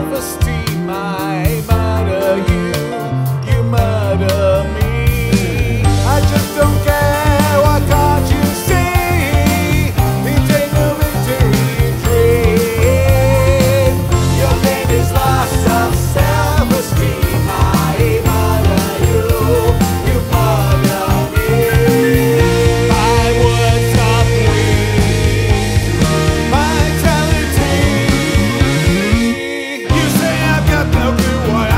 self-esteem. I murder you, you murder me. I just don't care, why can't you see? We take the victory dream. Your name is loss of self-esteem. I murder you, you murder me. My words are bleed, vitality. You say I've got no clue what